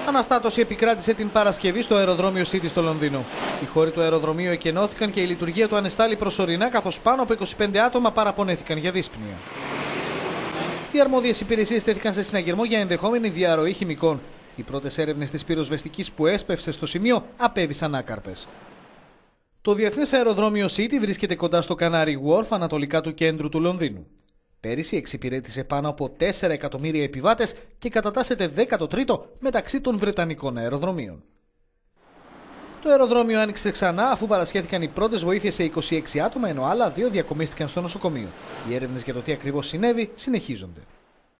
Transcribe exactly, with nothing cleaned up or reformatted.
Αναστάτωση επικράτησε την Παρασκευή στο αεροδρόμιο City στο Λονδίνο. Οι χώροι του αεροδρομίου εκενώθηκαν και η λειτουργία του ανεστάλλει προσωρινά, καθώς πάνω από είκοσι πέντε άτομα παραπονέθηκαν για δύσπνοια. Οι αρμόδιες υπηρεσίες τέθηκαν σε συναγερμό για ενδεχόμενη διαρροή χημικών. Οι πρώτες έρευνες της πυροσβεστικής που έσπευσε στο σημείο απέβησαν άκαρπες. Το διεθνές αεροδρόμιο City βρίσκεται κοντά στο Canary Wharf, ανατολικά του κέντρου του Λονδίνου. Πέρυσι εξυπηρέτησε πάνω από τέσσερα εκατομμύρια επιβάτες και κατατάσσεται δέκατο τρίτο μεταξύ των βρετανικών αεροδρομίων. Το αεροδρόμιο άνοιξε ξανά αφού παρασχέθηκαν οι πρώτες βοήθειες σε είκοσι έξι άτομα, ενώ άλλα δύο διακομίστηκαν στο νοσοκομείο. Οι έρευνες για το τι ακριβώς συνέβη συνεχίζονται.